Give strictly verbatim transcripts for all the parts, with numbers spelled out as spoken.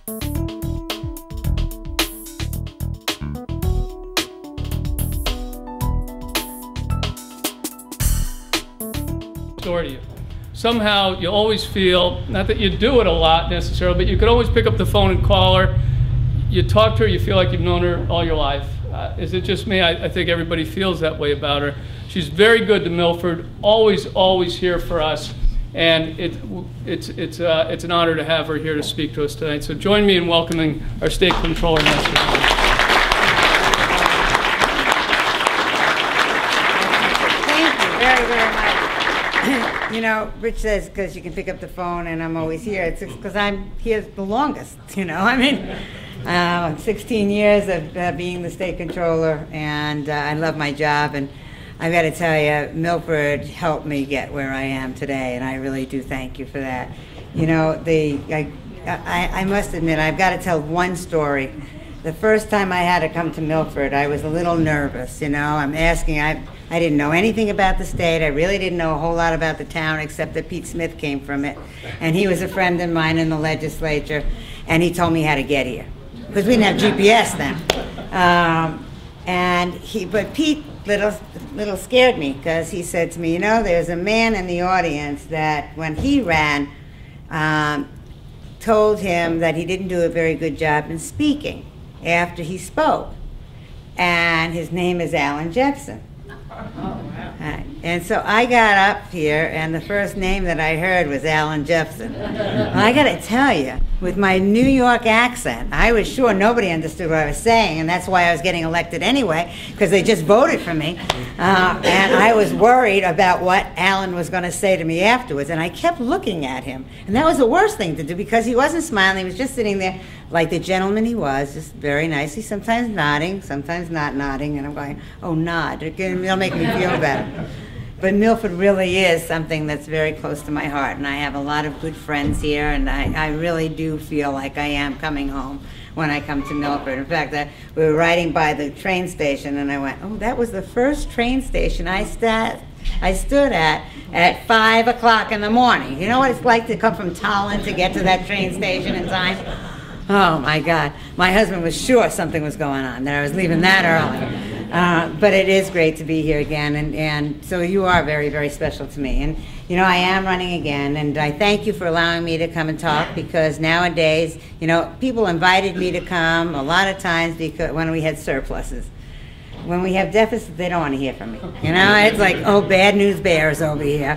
Story to you. Somehow you always feel, not that you do it a lot necessarily, but you could always pick up the phone and call her. You talk to her, you feel like you've known her all your life. Uh, is it just me? I, I think everybody feels that way about her. She's very good to Milford, always, always here for us. And it, it's, it's, uh, it's an honor to have her here to speak to us tonight. So join me in welcoming our State Comptroller Nancy Wyman. Thank you very, very much. You know, Rich says because you can pick up the phone and I'm always here. It's because I'm here the longest, you know. I mean, uh, sixteen years of uh, being the state controller, and uh, I love my job. And I've got to tell you, Milford helped me get where I am today, and I really do thank you for that. You know, the I, I, I must admit, I've got to tell one story. The first time I had to come to Milford, I was a little nervous, you know. I'm asking, I, I didn't know anything about the state. I really didn't know a whole lot about the town, except that Pete Smith came from it. And he was a friend of mine in the legislature, and he told me how to get here. Because we didn't have G P S then. Um, and he, but Pete little, little scared me, because he said to me, you know, there's a man in the audience that when he ran, um, told him that he didn't do a very good job in speaking after he spoke, and his name is Alan Jepson. Oh, wow. uh, and so I got up here, and the first name that I heard was Alan Jepson. Well, I got to tell you, with my New York accent, I was sure nobody understood what I was saying, and that's why I was getting elected anyway, because they just voted for me. Uh, and I was worried about what Alan was going to say to me afterwards, and I kept looking at him. And that was the worst thing to do, because he wasn't smiling. He was just sitting there like the gentleman he was, just very nicely, sometimes nodding, sometimes not nodding, and I'm going, oh, nod. It'll make me feel better. But Milford really is something that's very close to my heart, and I have a lot of good friends here, and I, I really do feel like I am coming home when I come to Milford. In fact, I, we were riding by the train station, and I went, oh, that was the first train station I, sta I stood at at five o'clock in the morning. You know what it's like to come from Tallinn to get to that train station in time? Oh, my God. My husband was sure something was going on, that I was leaving that early. Uh, but it is great to be here again, and, and so you are very, very special to me. And, you know, I am running again, and I thank you for allowing me to come and talk, because nowadays, you know, people invited me to come a lot of times because when we had surpluses. When we have deficits, they don't want to hear from me. You know, it's like, oh, bad news bears over here.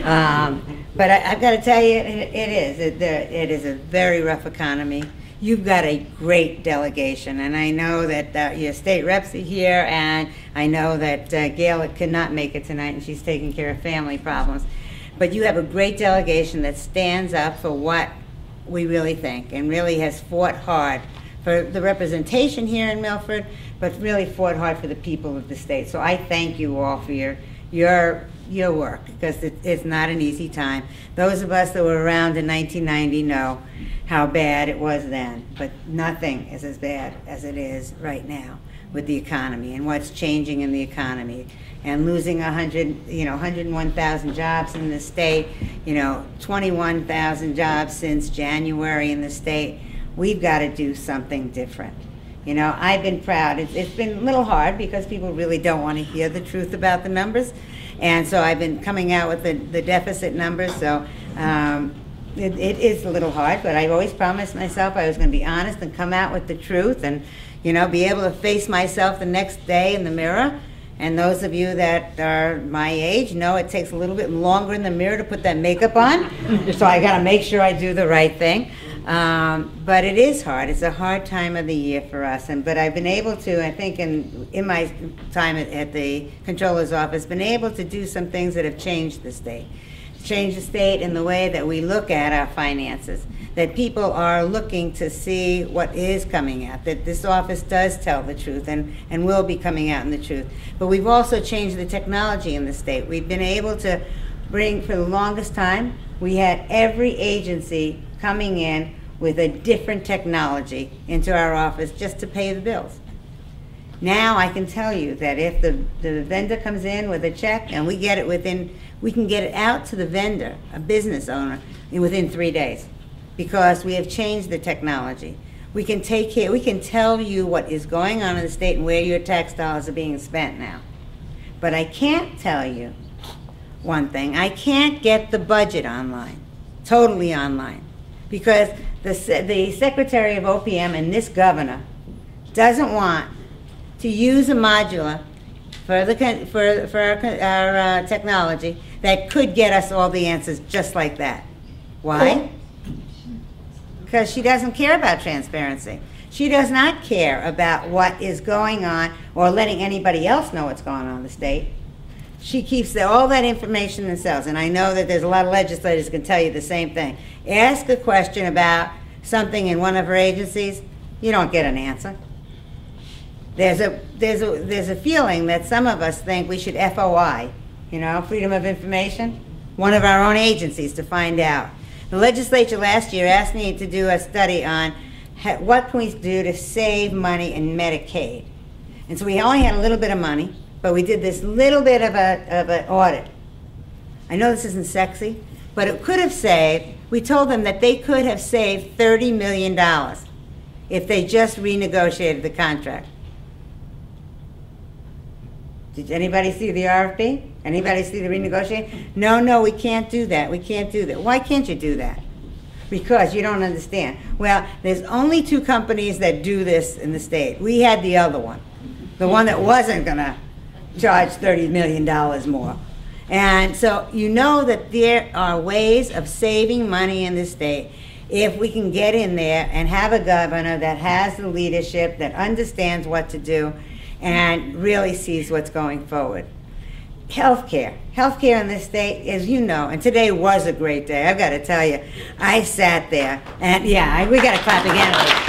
Um, but I, I've got to tell you, it, it is. It, it is a very rough economy. You've got a great delegation, and I know that uh, your state reps are here, and I know that uh, Gail could not make it tonight, and she's taking care of family problems. But you have a great delegation that stands up for what we really think, and really has fought hard for the representation here in Milford, but really fought hard for the people of the state. So I thank you all for your your your work, because it, it's not an easy time. Those of us that were around in nineteen ninety know how bad it was then, but nothing is as bad as it is right now with the economy and what's changing in the economy, and losing a hundred, you know, one hundred one thousand jobs in the state, you know, twenty-one thousand jobs since January in the state. We've got to do something different. You know, I've been proud. It's, it's been a little hard because people really don't want to hear the truth about the numbers. And so I've been coming out with the, the deficit numbers. So um, it, it is a little hard, but I've always promised myself I was going to be honest and come out with the truth, and, you know, be able to face myself the next day in the mirror. And those of you that are my age know it takes a little bit longer in the mirror to put that makeup on. So I got to make sure I do the right thing. Um, but it is hard. It's a hard time of the year for us. And but I've been able to, I think, in in my time at, at the Comptroller's office, been able to do some things that have changed the state. Change the state in the way that we look at our finances. That people are looking to see what is coming out. That this office does tell the truth and and will be coming out in the truth. But we've also changed the technology in the state. We've been able to bring, for the longest time, we had every agency coming in with a different technology into our office just to pay the bills. Now I can tell you that if the, the vendor comes in with a check and we get it within, we can get it out to the vendor, a business owner, within three days. because we have changed the technology. We can take care, we can tell you what is going on in the state and where your tax dollars are being spent now. But I can't tell you one thing. I can't get the budget online, totally online, because the, the Secretary of O P M and this governor doesn't want to use a modular for, the, for, for our, our uh, technology that could get us all the answers just like that. Why? Because she doesn't care about transparency. She does not care about what is going on or letting anybody else know what's going on in the state. She keeps the, all that information themselves, and I know that there's a lot of legislators who can tell you the same thing. Ask a question about something in one of her agencies, you don't get an answer. There's a, there's a, there's a feeling that some of us think we should F O I, you know, Freedom of Information, one of our own agencies to find out. The legislature last year asked me to do a study on what can we do to save money in Medicaid. And so we only had a little bit of money, but we did this little bit of a of an audit. I know this isn't sexy, but it could have saved, we told them that they could have saved thirty million dollars if they just renegotiated the contract. Did anybody see the R F P? Anybody see the renegotiation? No, no, we can't do that. We can't do that. Why can't you do that? Because you don't understand. Well, there's only two companies that do this in the state. We had the other one, the one that wasn't going to charge thirty million dollars more. And so you know that there are ways of saving money in the state if we can get in there and have a governor that has the leadership, that understands what to do, and really sees what's going forward. Healthcare. Healthcare in this state, as you know, and today was a great day, I've got to tell you. I sat there, and yeah, I, we got to clap again.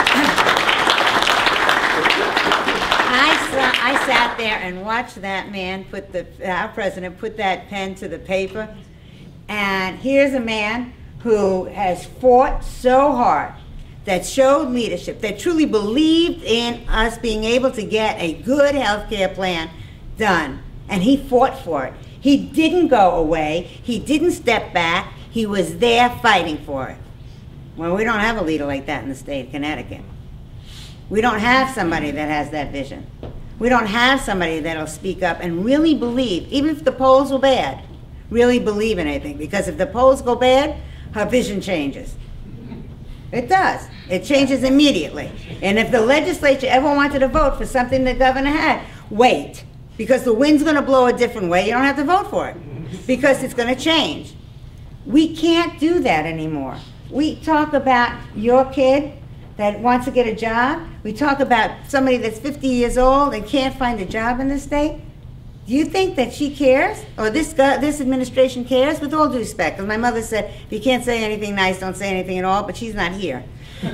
I, saw, I sat there and watched that man put the, our president put that pen to the paper, and here's a man who has fought so hard, that showed leadership, that truly believed in us being able to get a good health care plan done. And he fought for it. He didn't go away. He didn't step back. He was there fighting for it. Well, we don't have a leader like that in the state of Connecticut. We don't have somebody that has that vision. We don't have somebody that'll speak up and really believe, even if the polls were bad, really believe in anything. Because if the polls go bad, her vision changes. It does. It changes immediately. And if the legislature ever wanted to vote for something the governor had, wait. Because the wind's going to blow a different way. You don't have to vote for it. Because it's going to change. We can't do that anymore. We talk about your kid that wants to get a job. We talk about somebody that's fifty years old and can't find a job in this state. Do you think that she cares? Or this, this administration cares? With all due respect, because my mother said, if you can't say anything nice, don't say anything at all, but she's not here. Um,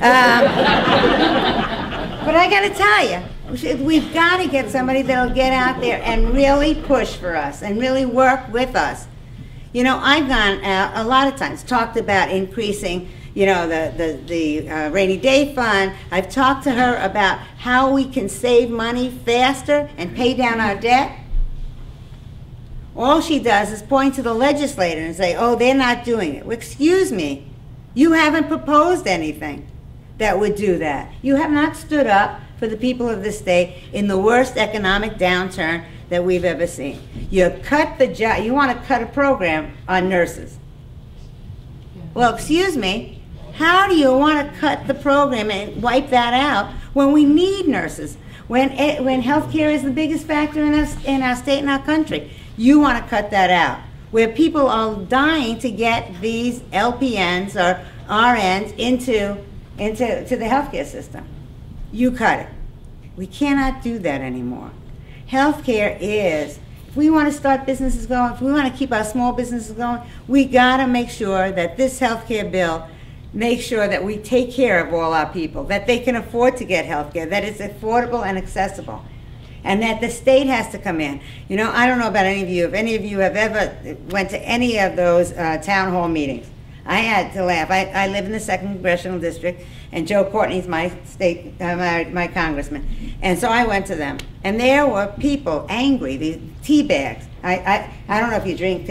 but I got to tell you, we've got to get somebody that'll get out there and really push for us and really work with us. You know, I've gone out a lot of times, talked about increasing, you know, the, the, the uh, rainy day fund. I've talked to her about how we can save money faster and pay down our debt. All she does is point to the legislator and say, oh, they're not doing it. Well, excuse me, you haven't proposed anything that would do that. You have not stood up for the people of this state in the worst economic downturn that we've ever seen. You cut the job, you want to cut a program on nurses. Well, excuse me, how do you want to cut the program and wipe that out when we need nurses? When, it, when healthcare is the biggest factor in our, in our state and our country? You want to cut that out, where people are dying to get these L P Ns or R Ns into, into to the healthcare system. You cut it. We cannot do that anymore. Healthcare is, if we want to start businesses going, if we want to keep our small businesses going, we got to make sure that this healthcare bill makes sure that we take care of all our people, that they can afford to get healthcare, that it's affordable and accessible. And that the state has to come in. You know, I don't know about any of you, if any of you have ever went to any of those uh, town hall meetings. I had to laugh. I, I live in the second Congressional District, and Joe Courtney's my state, uh, my, my congressman. And so I went to them. And there were people angry, these tea bags. I, I, I don't know if you drink tea.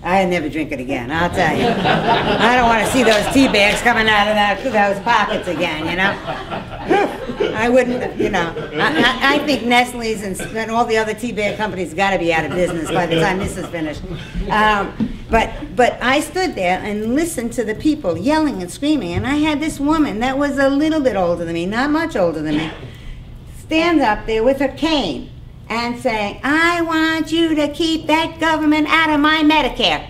I never drink it again, I'll tell you. I don't want to see those tea bags coming out of that, those pockets again, you know? I wouldn't, you know. I, I, I think Nestle's and, and all the other tea bag companies got to be out of business by the time this is finished. Um, but, but I stood there and listened to the people yelling and screaming, and I had this woman that was a little bit older than me, not much older than me, stand up there with her cane and saying, I want you to keep that government out of my Medicare.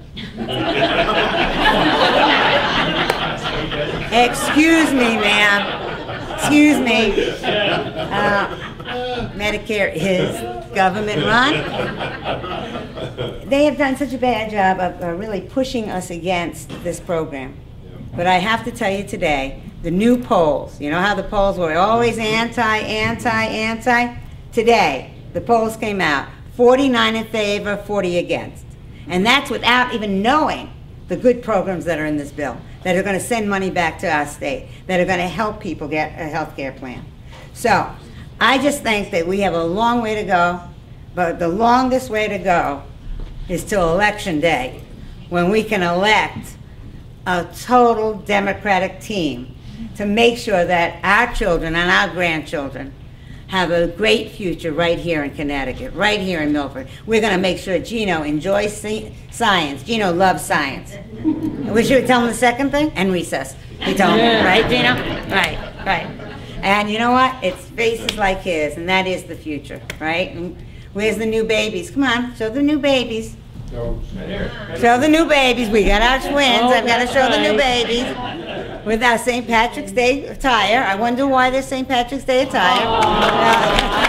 Excuse me, ma'am. Excuse me. Uh, Medicare is government run. They have done such a bad job of uh, really pushing us against this program. But I have to tell you today, the new polls, you know how the polls were always anti, anti, anti? Today, the polls came out, forty-nine in favor, forty against. And that's without even knowing the good programs that are in this bill, that are going to send money back to our state, that are going to help people get a health care plan. So, I just think that we have a long way to go, but the longest way to go is till Election Day, when we can elect a total Democratic team to make sure that our children and our grandchildren have a great future right here in Connecticut, right here in Milford. We're going to make sure Gino enjoys science. Gino loves science. We should tell him the second thing? And recess. He told me, right, Gino? Right, right. And you know what? It's faces like his, and that is the future, right? And where's the new babies? Come on, show the new babies. Show the new babies. We got our twins. I've got to show the new babies with our Saint Patrick's Day attire. I wonder why they're Saint Patrick's Day attire. Uh,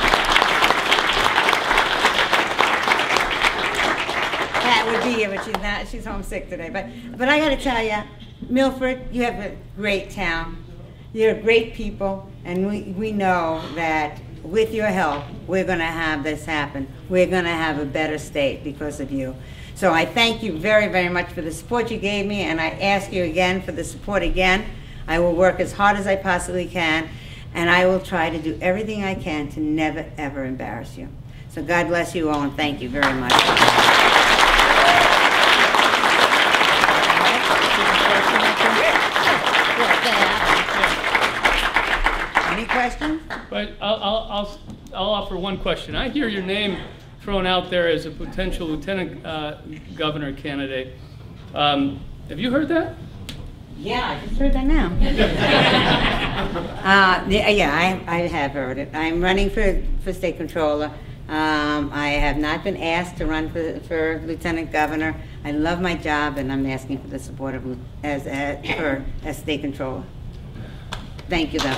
Pat would be here, but she's not. She's homesick today. But but I got to tell you, Milford, you have a great town. You're great people, and we we know that with your help, we're going to have this happen. We're going to have a better state because of you. So I thank you very, very much for the support you gave me, and I ask you again for the support again. I will work as hard as I possibly can, and I will try to do everything I can to never, ever embarrass you. So God bless you all, and thank you very much. Any questions? But I'll, I'll, I'll, I'll offer one question. I hear your name thrown out there as a potential lieutenant uh, governor candidate. Um, have you heard that? Yeah, I just heard that now. uh, yeah, I, I have heard it. I'm running for, for state controller. Um, I have not been asked to run for, for lieutenant governor. I love my job, and I'm asking for the support of as, as, for, as state controller. Thank you, though.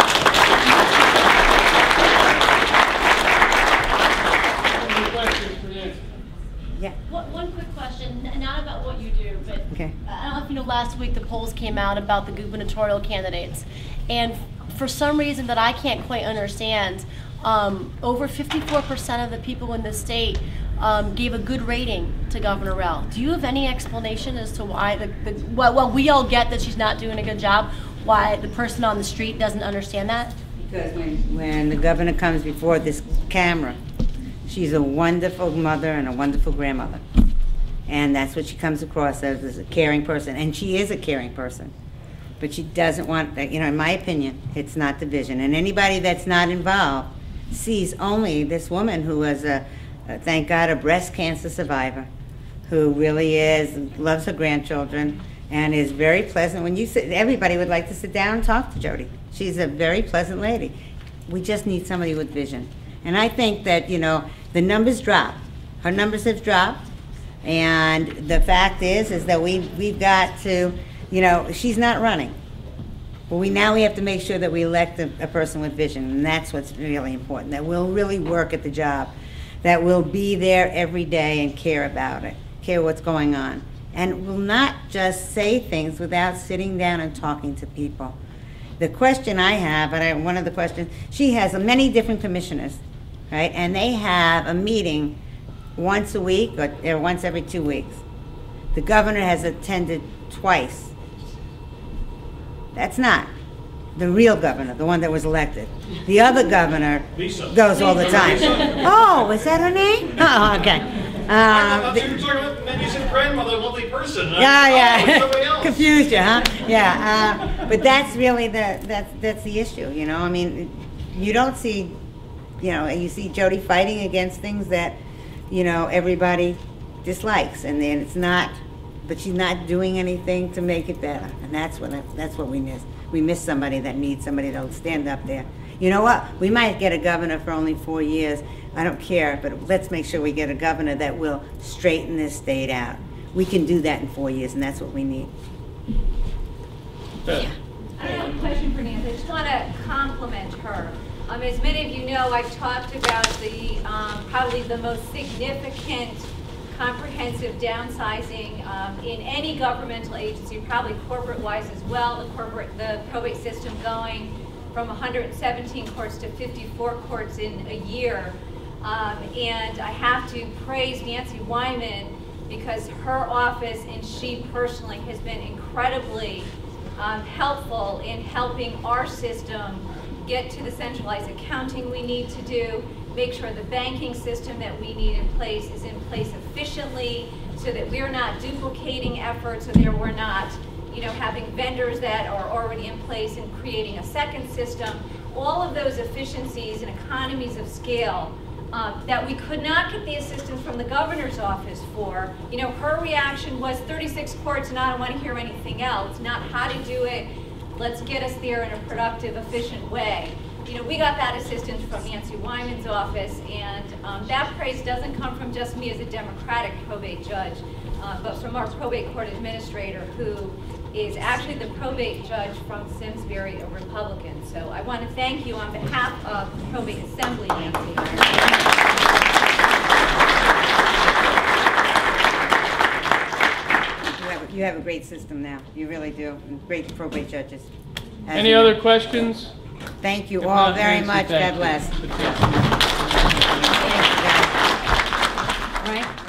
Yeah. One, one quick question, not about what you do, but okay. I don't know if you know, last week the polls came out about the gubernatorial candidates, and for some reason that I can't quite understand, um, over fifty-four percent of the people in the state um, gave a good rating to Governor Rell. Do you have any explanation as to why the, the well, well, we all get that she's not doing a good job, why the person on the street doesn't understand that? Because when, when the governor comes before this camera, she's a wonderful mother and a wonderful grandmother. And that's what she comes across as, as a caring person. And she is a caring person. But she doesn't want, you know, in my opinion, it's not division. And anybody that's not involved sees only this woman who was, a, a thank God, a breast cancer survivor, who really is, loves her grandchildren, and is very pleasant. When you sit, everybody would like to sit down and talk to Jody. She's a very pleasant lady. We just need somebody with vision. And I think that, you know, the numbers dropped. Her numbers have dropped. And the fact is, is that we, we've got to, you know, she's not running. But we now we have to make sure that we elect a, a person with vision. And that's what's really important, that will really work at the job, that will be there every day and care about it, care what's going on. And will not just say things without sitting down and talking to people. The question I have, and I, one of the questions, she has many different commissioners, right? And they have a meeting once a week or, or once every two weeks. The governor has attended twice. That's not the real governor, the one that was elected. The other governor Lisa. goes all the time. Oh, is that her name? Oh, okay. Um, I thought you were talking about men using grandmother, lovely person. Yeah, yeah. Oh, somebody else. Confused you, huh? Yeah. Uh, but that's really the that's that's the issue. You know, I mean, you don't see, you know, and you see Jody fighting against things that, you know, everybody dislikes, and then it's not. But she's not doing anything to make it better, and that's what I, that's what we miss. We miss somebody that needs somebody to stand up there. You know what? We might get a governor for only four years. I don't care, but let's make sure we get a governor that will straighten this state out. We can do that in four years, and that's what we need. Yeah. I have a question for Nancy. I just want to compliment her. Um, as many of you know, I've talked about the um, probably the most significant comprehensive downsizing um, in any governmental agency, probably corporate-wise as well. The corporate, the probate system going from one hundred seventeen courts to fifty-four courts in a year. Um, and I have to praise Nancy Wyman because her office and she personally has been incredibly um, helpful in helping our system get to the centralized accounting we need to do, make sure the banking system that we need in place is in place efficiently so that we're not duplicating efforts, so that we're not, you know, having vendors that are already in place and creating a second system. All of those efficiencies and economies of scale um, that we could not get the assistance from the governor's office for. You know, her reaction was thirty-six courts and I don't want to hear anything else, not how to do it. Let's get us there in a productive, efficient way. You know, we got that assistance from Nancy Wyman's office, and um, that praise doesn't come from just me as a Democratic probate judge, uh, but from our probate court administrator, who is actually the probate judge from Simsbury, a Republican. So I want to thank you on behalf of the Probate Assembly, Nancy. You have, a, you have a great system now. You really do. And great probate judges. As Any you other know. questions? Thank you If all not, very Nancy, much. thank God you. bless. Good job. Thank you, guys. Right?